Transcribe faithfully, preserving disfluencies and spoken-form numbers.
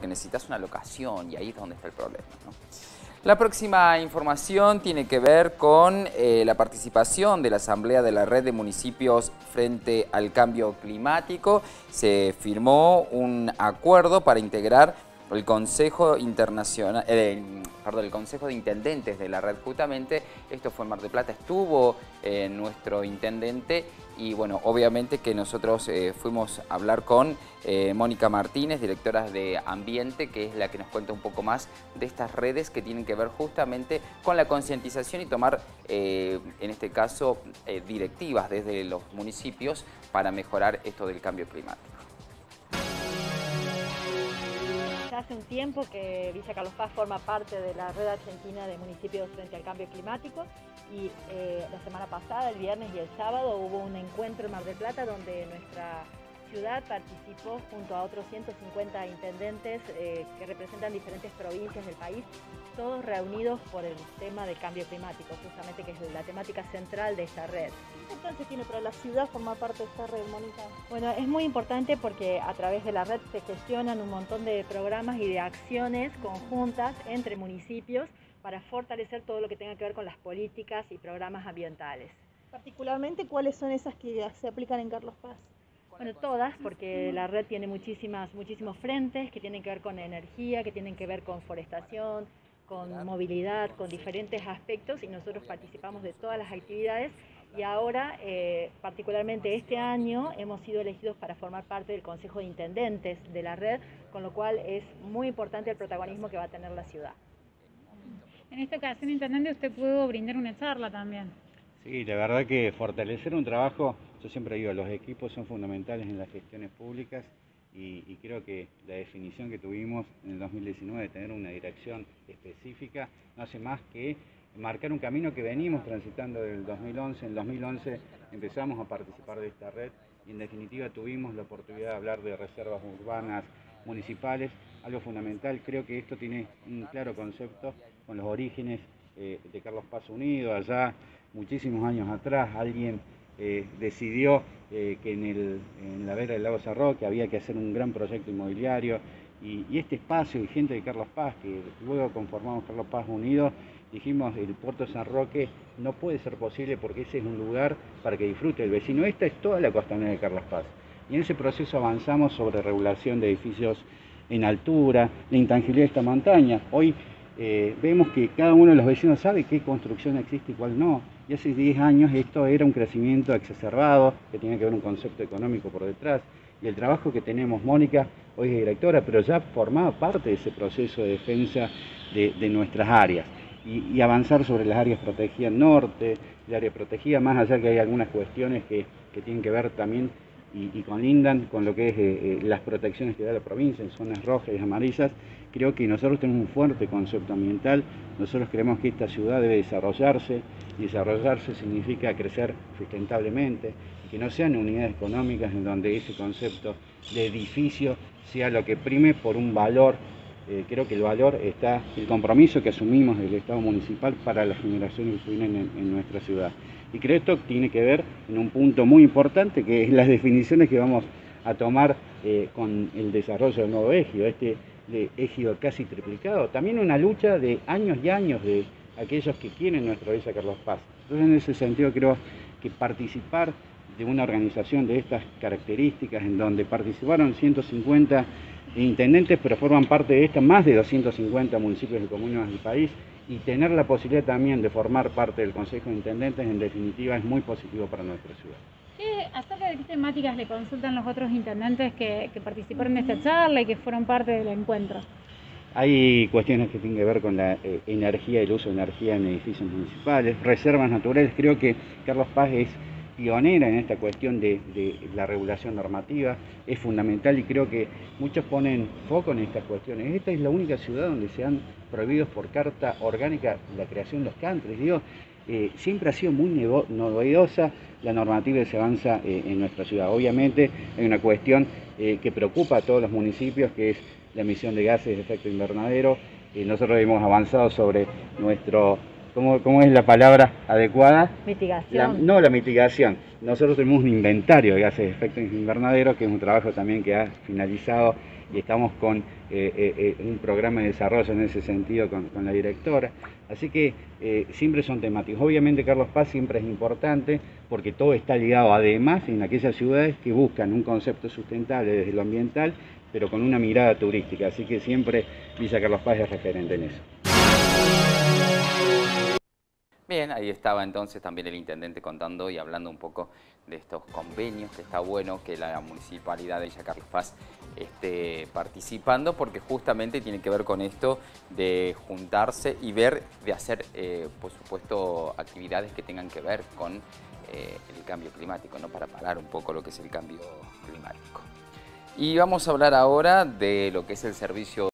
porque necesitas una locación y ahí es donde está el problema, ¿no? La próxima información tiene que ver con eh, la participación de la Asamblea de la Red de Municipios frente al Cambio Climático. Se firmó un acuerdo para integrar el Consejo Internacional, eh, perdón, el Consejo de Intendentes de la red justamente. Esto fue en Mar del Plata, estuvo eh, nuestro intendente y bueno, obviamente que nosotros eh, fuimos a hablar con eh, Mónica Martínez, directora de Ambiente, que es la que nos cuenta un poco más de estas redes que tienen que ver justamente con la concientización y tomar, eh, en este caso, eh, directivas desde los municipios para mejorar esto del cambio climático. Hace un tiempo que Villa Carlos Paz forma parte de la Red Argentina de Municipios frente al Cambio Climático y eh, la semana pasada, el viernes y el sábado, hubo un encuentro en Mar del Plata donde nuestra ciudad participó junto a otros ciento cincuenta intendentes eh, que representan diferentes provincias del país, todos reunidos por el tema del cambio climático, justamente que es la temática central de esta red. ¿Qué importancia tiene para la ciudad formar parte de esta red, Mónica? Bueno, es muy importante porque a través de la red se gestionan un montón de programas y de acciones conjuntas entre municipios para fortalecer todo lo que tenga que ver con las políticas y programas ambientales. Particularmente, ¿cuáles son esas que se aplican en Carlos Paz? Bueno, todas, porque la red tiene muchísimas, muchísimos frentes que tienen que ver con energía, que tienen que ver con forestación, con movilidad, con diferentes aspectos y nosotros participamos de todas las actividades y ahora, eh, particularmente este año, hemos sido elegidos para formar parte del Consejo de Intendentes de la red, con lo cual es muy importante el protagonismo que va a tener la ciudad. En esta ocasión, intendente, usted pudo brindar una charla también. Sí, la verdad que fortalecer un trabajo, yo siempre digo, los equipos son fundamentales en las gestiones públicas y, y creo que la definición que tuvimos en el dos mil diecinueve de tener una dirección específica no hace más que marcar un camino que venimos transitando desde el dos mil once. En el dos mil once empezamos a participar de esta red y en definitiva tuvimos la oportunidad de hablar de reservas urbanas municipales, algo fundamental. Creo que esto tiene un claro concepto con los orígenes eh, de Carlos Paz Unido. Allá, muchísimos años atrás, alguien eh, decidió eh, que en, el, en la vera del lago San Roque había que hacer un gran proyecto inmobiliario y, y este espacio y gente de Carlos Paz, que luego conformamos Carlos Paz Unido, dijimos el puerto de San Roque no puede ser posible porque ese es un lugar para que disfrute el vecino. Esta es toda la costanera de Carlos Paz. Y en ese proceso avanzamos sobre regulación de edificios en altura, la intangibilidad de esta montaña. Hoy eh, vemos que cada uno de los vecinos sabe qué construcción existe y cuál no. Y hace diez años esto era un crecimiento exacerbado, que tenía que ver un concepto económico por detrás. Y el trabajo que tenemos, Mónica, hoy es directora, pero ya formaba parte de ese proceso de defensa de, de nuestras áreas. Y, y avanzar sobre las áreas protegidas norte, el área protegida, más allá que hay algunas cuestiones que, que tienen que ver también y, y colindan con lo que es eh, eh, las protecciones que da la provincia en zonas rojas y amarillas. Creo que nosotros tenemos un fuerte concepto ambiental, nosotros creemos que esta ciudad debe desarrollarse, y desarrollarse significa crecer sustentablemente, y que no sean unidades económicas en donde ese concepto de edificio sea lo que prime por un valor. Eh, creo que el valor está, el compromiso que asumimos del Estado municipal para las generaciones que vienen en, en nuestra ciudad. Y creo que esto tiene que ver en un punto muy importante, que es las definiciones que vamos a tomar eh, con el desarrollo del nuevo ejido, este de ejido casi triplicado. También una lucha de años y años de aquellos que quieren nuestra Villa Carlos Paz. Entonces, en ese sentido, creo que participar de una organización de estas características, en donde participaron ciento cincuenta intendentes, pero forman parte de esta más de doscientos cincuenta municipios y comunas del país, y tener la posibilidad también de formar parte del Consejo de Intendentes, en definitiva, es muy positivo para nuestra ciudad. ¿Qué, acerca de qué temáticas le consultan los otros intendentes que, que participaron en esta charla y que fueron parte del encuentro? Hay cuestiones que tienen que ver con la eh, energía, el uso de energía en edificios municipales, reservas naturales. Creo que Carlos Paz es pionera en esta cuestión de, de la regulación normativa, es fundamental y creo que muchos ponen foco en estas cuestiones. Esta es la única ciudad donde se han prohibido por carta orgánica la creación de los countries. Digo, eh, siempre ha sido muy novedosa la normativa que se avanza eh, en nuestra ciudad. Obviamente hay una cuestión eh, que preocupa a todos los municipios, que es la emisión de gases de efecto invernadero. Eh, nosotros hemos avanzado sobre nuestro... ¿Cómo, ¿Cómo es la palabra adecuada? Mitigación. La, no, la mitigación. Nosotros tenemos un inventario de gases de efecto invernadero, que es un trabajo también que ha finalizado y estamos con eh, eh, un programa de desarrollo en ese sentido con, con la directora. Así que eh, siempre son temáticos. Obviamente Carlos Paz siempre es importante porque todo está ligado además en aquellas ciudades que buscan un concepto sustentable desde lo ambiental, pero con una mirada turística. Así que siempre Villa Carlos Paz es referente en eso. Bien, ahí estaba entonces también el intendente contando y hablando un poco de estos convenios, que está bueno que la Municipalidad de Villa Carlos Paz esté participando, porque justamente tiene que ver con esto de juntarse y ver, de hacer, eh, por supuesto, actividades que tengan que ver con eh, el cambio climático, ¿no? Para parar un poco lo que es el cambio climático. Y vamos a hablar ahora de lo que es el servicio